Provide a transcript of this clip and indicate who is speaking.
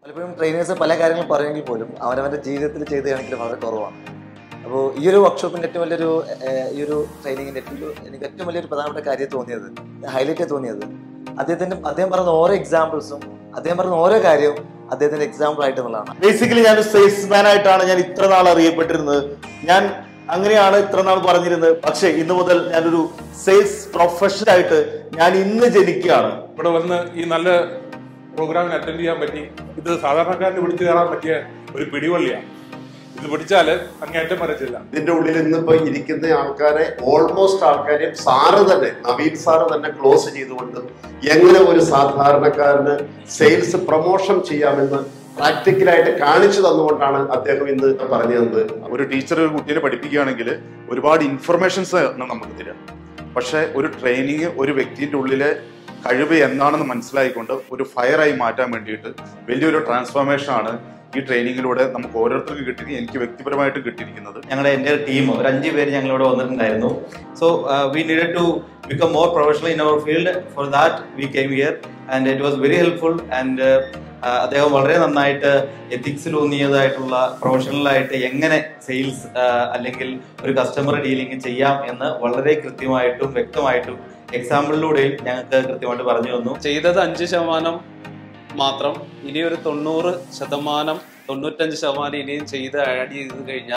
Speaker 1: പലപ്പോഴും ട്രെയിനേഴ്സ് പല കാര്യങ്ങളും പറയുമെങ്കിൽ പോലും അവനവൻ്റെ ജീവിതത്തിൽ ചെയ്ത് കാണിക്കൽ വളരെ കുറവാണ്. അപ്പോൾ ഈ ഒരു വർക്ക്ഷോപ്പിൻ്റെ ഏറ്റവും വലിയൊരു ഈ ഒരു ട്രെയിനിങ്ങിൻ്റെ എനിക്ക് ഏറ്റവും വലിയൊരു പ്രധാനപ്പെട്ട കാര്യം തോന്നിയത്, ഹൈലൈറ്റ് തോന്നിയത്, അദ്ദേഹം പറഞ്ഞ ഓരോ എക്സാമ്പിൾസും, അദ്ദേഹം പറഞ്ഞ ഓരോ കാര്യവും അദ്ദേഹത്തിന്റെ എക്സാമ്പിൾ ആയിട്ട് എന്നുള്ളതാണ്.
Speaker 2: ബേസിക്കലി ഞാൻ സെയിൽസ്മാൻ ആയിട്ടാണ് ഞാൻ ഇത്ര നാൾ അറിയപ്പെട്ടിരുന്നത്. ഞാൻ അങ്ങനെയാണ് ഇത്ര നാൾ പറഞ്ഞിരുന്നത്. പക്ഷെ ഇന്ന് മുതൽ ഞാനൊരു സെയിൽസ് പ്രൊഫഷണൽ ആയിട്ട് ഞാൻ ഇന്ന് ജനിക്കുകയാണ്.
Speaker 3: ഇവിടെ വന്ന് ഈ നല്ല പ്രോഗ്രാമിന് അറ്റൻഡ് ചെയ്യാൻ പറ്റി. ഇത് സാധാരണക്കാരന് പിടിച്ചു കയറാൻ പറ്റിയ ഒരു പിടിവള്ളിയാണ്. ഇത് പിടിച്ചാല് അങ്ങേറ്റം വരച്ചില്ല.
Speaker 4: ഇതിന്റെ ഉള്ളിൽ ഇന്നിപ്പോ ഇരിക്കുന്ന ആൾക്കാരെ ഓൾമോസ്റ്റ് ആൾക്കാരെയും സാറ് തന്നെ, നവീൻ സാറ് തന്നെ ക്ലോസ് ചെയ്തുകൊണ്ട് എങ്ങനെ ഒരു സാധാരണക്കാരന് സെയിൽസ് പ്രൊമോഷൻ ചെയ്യാമെന്ന് പ്രാക്ടിക്കലായിട്ട് കാണിച്ചു തന്നുകൊണ്ടാണ് അദ്ദേഹം ഇന്ന് പറഞ്ഞു തന്നത്.
Speaker 5: ഒരു ടീച്ചർ ഒരു കുട്ടീനെ പഠിപ്പിക്കുകയാണെങ്കിൽ ഒരുപാട് ഇൻഫർമേഷൻസ് നമുക്ക് തരാം. പക്ഷെ ഒരു ട്രെയിനിങ് ഒരു വ്യക്തിന്റെ ഉള്ളിലെ കഴിവ് എന്താണെന്ന് മനസ്സിലായിക്കൊണ്ട് ഒരു ഫയറായി മാറ്റാൻ വേണ്ടിയിട്ട് വലിയൊരു ട്രാൻസ്ഫോർമേഷൻ ആണ് ഈ ട്രെയിനിങ്ങിലൂടെ നമുക്ക് ഓരോരുത്തർക്കും കിട്ടി. എനിക്ക് വ്യക്തിപരമായിട്ട് കിട്ടിയിരിക്കുന്നത്.
Speaker 6: ഞങ്ങളുടെ എൻ്റെ ടീം ഒരു 5 പേര് ഞങ്ങളിവിടെ വന്നിട്ടുണ്ടായിരുന്നു. So we needed to become more professional in our field. For that we came here and it was very helpful. And അദ്ദേഹം വളരെ നന്നായിട്ട് എത്തിക്സിലൂന്നിയതായിട്ടുള്ള പ്രൊഫഷണലായിട്ട് എങ്ങനെ സെയിൽസ് അല്ലെങ്കിൽ ഒരു കസ്റ്റമർ ഡീലിംഗ് ചെയ്യാം എന്ന് വളരെ കൃത്യമായിട്ടും വ്യക്തമായിട്ടും എക്സാമ്പിളിലൂടെയും ഞങ്ങൾക്ക് കൃത്യമായിട്ട് പറഞ്ഞു തന്നു.
Speaker 7: ചെയ്തത് 5% മാത്രം. ഇനി ഒരു 90%, 95% ഇനിയും ചെയ്ത് ആഡ് ചെയ്ത് കഴിഞ്ഞാൽ